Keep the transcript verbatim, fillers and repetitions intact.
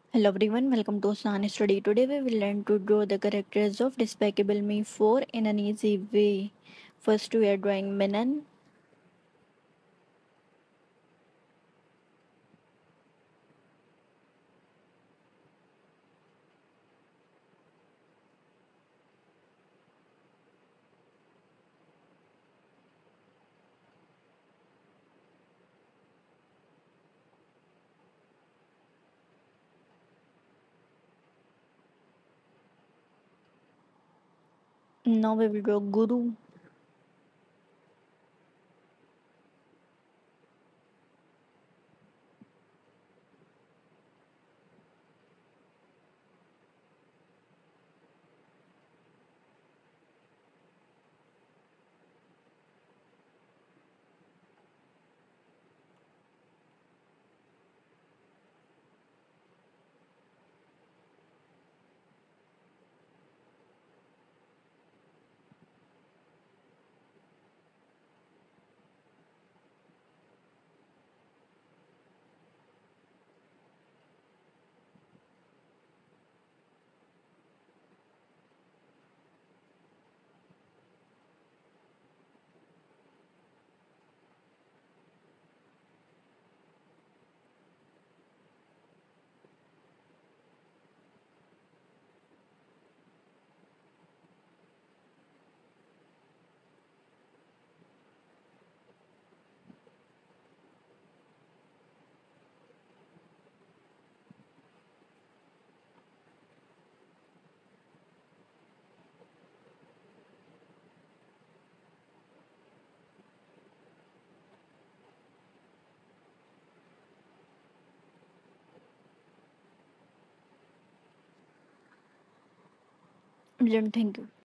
Hello everyone, welcome to San Study. Today we will learn to draw the characters of Despicable Me four in an easy way. First we are drawing Minan. Now we will draw Guru. Thank you.